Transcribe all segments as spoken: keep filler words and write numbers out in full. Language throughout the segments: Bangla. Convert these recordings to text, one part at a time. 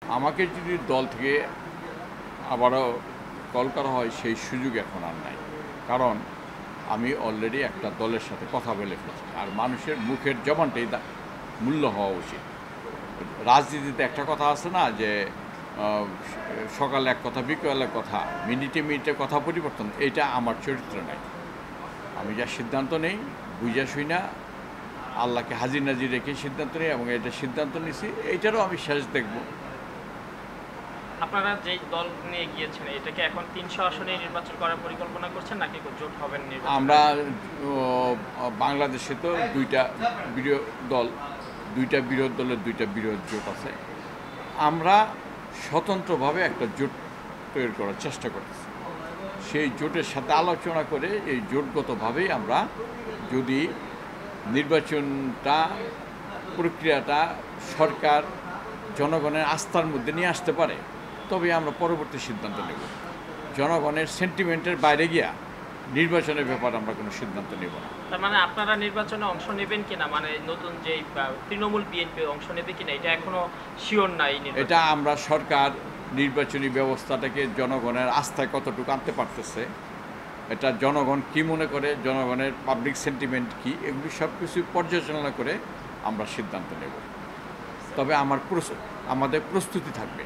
আমাকে যদি দল থেকে আবারও কল করা হয় সেই সুযোগ এখন আর নাই, কারণ আমি অলরেডি একটা দলের সাথে কথা বলে ফেলছি। আর মানুষের মুখের জবানটাই মূল্য হওয়া উচিত। রাজনীতিতে একটা কথা আছে না যে সকালে এক কথা বিকেলে কথা, মিনিটে মিনিটে কথা পরিবর্তন, এইটা আমার চরিত্র নাই। আমি যা সিদ্ধান্ত নেই বুঝা শুই না আল্লাহকে হাজির নাজির রেখে সিদ্ধান্ত নেই, এবং এটা সিদ্ধান্ত নিছি এইটারও আমি শেষ দেখব। আপনারা যে দল নিয়ে গিয়েছেন এটাকে এখন তিনশো আসনে নির্বাচন করার পরিকল্পনা করছেন নাকি জোট হবেন? আমরা বাংলাদেশে তো দুইটা বিরোধ দল, দুইটা বিরোধ দলের দুইটা বিরোধ জোট আছে। আমরা স্বতন্ত্রভাবে একটা জোট তৈরি করার চেষ্টা করতেছি। সেই জোটের সাথে আলোচনা করে এই জোটগতভাবেই আমরা যদি নির্বাচনটা প্রক্রিয়াটা সরকার জনগণের আস্থার মধ্যে নিয়ে আসতে পারে, তবে আমরা পরবর্তী সিদ্ধান্ত নেব। জনগণের সেন্টিমেন্টের বাইরে গিয়া নির্বাচনের ব্যাপারে আমরা কোনো সিদ্ধান্ত নেব না। তার মানে আপনারা নির্বাচনে অংশ নেবেন কিনা, মানে নতুন যে তৃণমূল বিএনপি অংশ নেবে কিনা এটা এখনো শিওর নাই। এটা আমরা সরকার নির্বাচনী ব্যবস্থাটাকে জনগণের আস্থায় কতটুকু আনতে পারতেছে, এটা জনগণ কি মনে করে, জনগণের পাবলিক সেন্টিমেন্ট কি, এগুলি সব কিছু পর্যালোচনা করে আমরা সিদ্ধান্ত নেব। তবে আমার আমাদের প্রস্তুতি থাকবে।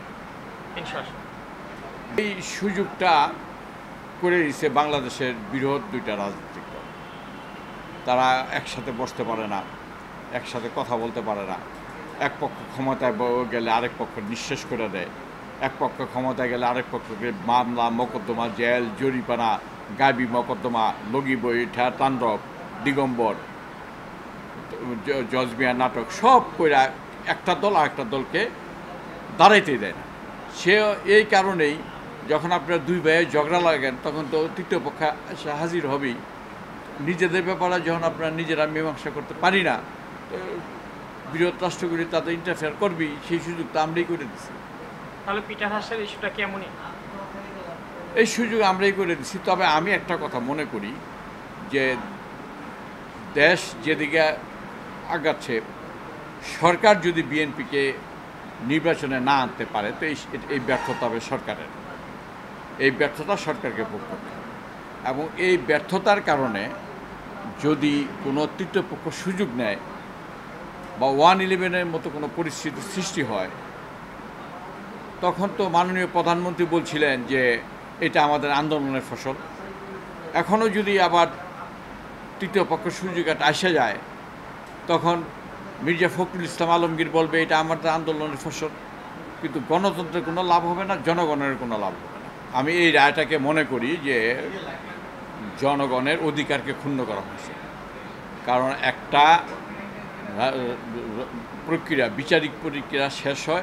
এই সুযোগটা করে দিচ্ছে বাংলাদেশের বৃহৎ দুইটা রাজনৈতিক দল। তারা একসাথে বসতে পারে না, একসাথে কথা বলতে পারে না। এক পক্ষ ক্ষমতায় গেলে আরেক পক্ষ নিঃশেষ করে দেয়, এক পক্ষ ক্ষমতায় গেলে আরেক পক্ষকে মামলা মোকদ্দমা, জেল, জরিমানা, গাবি মোকদ্দমা, লগি বৈঠা, তাণ্ডব, দিগম্বর, জজমিয়া নাটক সব কইরা একটা দল আর একটা দলকে দাঁড়াইতে দেয় না। সে এই কারণেই যখন আপনারা দুই ভাইয়ে ঝগড়া লাগেন তখন তো তৃতীয় পক্ষ হাজির হবেই। নিজেদের ব্যাপারে যখন আপনারা নিজেরা মীমাংসা করতে পারি না, বৃহৎ রাষ্ট্রগুলি তাদের ইন্টারফেয়ার করবেই, সেই সুযোগটা আমরাই করে দিচ্ছি। তাহলে পিটার হাসের ইস্যুটা কেমনই এই সুযোগ আমরাই করে দিচ্ছি। তবে আমি একটা কথা মনে করি যে দেশ যেদিকে আগাচ্ছে, সরকার যদি বিএনপিকে নির্বাচনে না আনতে পারে তো এই ব্যর্থতা হবে সরকারের। এই ব্যর্থতা সরকারকে ভোগ করতে হবে, এবং এই ব্যর্থতার কারণে যদি কোনো তৃতীয় পক্ষ সুযোগ নেয় বা ওয়ান ইলেভেনের মতো কোনো পরিস্থিতির সৃষ্টি হয়, তখন তো মাননীয় প্রধানমন্ত্রী বলছিলেন যে এটা আমাদের আন্দোলনের ফসল। এখনও যদি আবার তৃতীয় পক্ষ সুযোগ একটা আসে যায়, তখন মির্জা ফখরুল ইসলাম আলমগীর বলবে এটা আমাদের আন্দোলনের ফসল। কিন্তু গণতন্ত্রের কোনো লাভ হবে না, জনগণের কোনো লাভ হবে না। আমি এই রায়টাকে মনে করি যে জনগণের অধিকারকে ক্ষুণ্ণ করা হয়েছে। কারণ একটা প্রক্রিয়া, বিচারিক প্রক্রিয়া শেষ হয়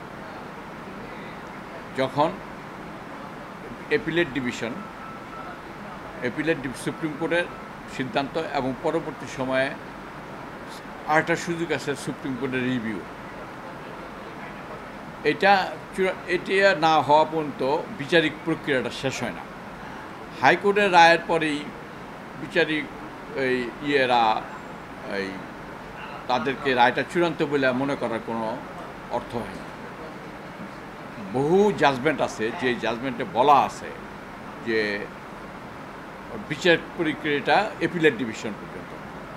যখন অ্যাপিলেট ডিভিশন অ্যাপিলেট সুপ্রিম কোর্টের সিদ্ধান্ত, এবং পরবর্তী সময়ে আরেকটা সুযোগ আছে সুপ্রিম কোর্টের রিভিউ। এটা এটা না হওয়া পর্যন্ত বিচারিক প্রক্রিয়াটা শেষ হয় না। হাইকোর্টের রায়ের পরেই বিচারিক এই ইয়েরা এই তাদেরকে রায়টা চূড়ান্ত বলে মনে করার কোনো অর্থ হয় না। বহু জাজমেন্ট আছে, যে জাজমেন্টে বলা আছে যে বিচার প্রক্রিয়াটা অ্যাপিলেট ডিভিশন পর্যন্ত।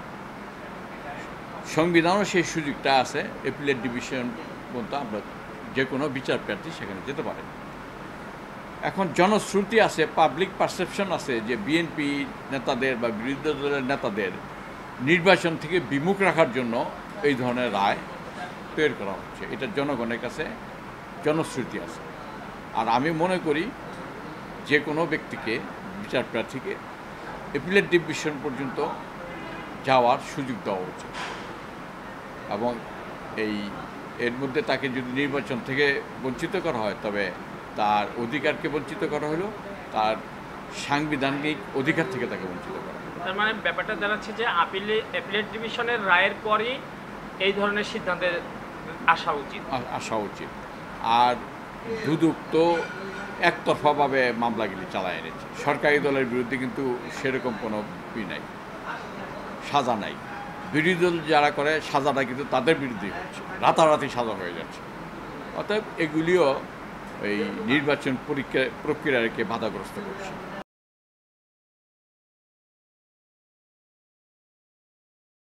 সংবিধানও সেই সুযোগটা আছে, অ্যাপিলেট ডিভিশন পর্যন্ত আমরা যে কোনো বিচার প্রার্থী সেখানে যেতে পারে। এখন জনশ্রুতি আছে, পাবলিক পারসেপশন আছে যে বিএনপি নেতাদের বা বিরোধী দলের নেতাদের নির্বাচন থেকে বিমুখ রাখার জন্য এই ধরনের রায় তৈরি করা হচ্ছে। এটা জনগণের কাছে জনশ্রুতি আছে। আর আমি মনে করি যে কোনো ব্যক্তিকে, বিচার প্রার্থীকে অ্যাপিলেট ডিভিশন পর্যন্ত যাওয়ার সুযোগ দেওয়া উচিত, এবং এই এর মধ্যে তাকে যদি নির্বাচন থেকে বঞ্চিত করা হয়, তবে তার অধিকারকে বঞ্চিত করা হলো, তার সাংবিধানিক অধিকার থেকে তাকে বঞ্চিত করা হলো। তার মানে ব্যাপারটা দাঁড়াচ্ছে যে আপিলে অ্যাপিলেট ডিভিশনের রায়ের পরই এই ধরনের সিদ্ধান্তে আসা উচিত আসা উচিত আর দুদক তো একতরফাভাবে মামলাগুলি চালায় এনেছে। সরকারি দলের বিরুদ্ধে কিন্তু সেরকম কোনো ই নাই, সাজা নাই। বিরোধী দল যারা করে সাজাটা কিন্তু তাদের বিরুদ্ধেই হচ্ছে, রাতারাতি সাজা হয়ে যাচ্ছে। অতএব এগুলিও এই নির্বাচন পরীক্ষা প্রক্রিয়াকে বাধাগ্রস্ত করছে।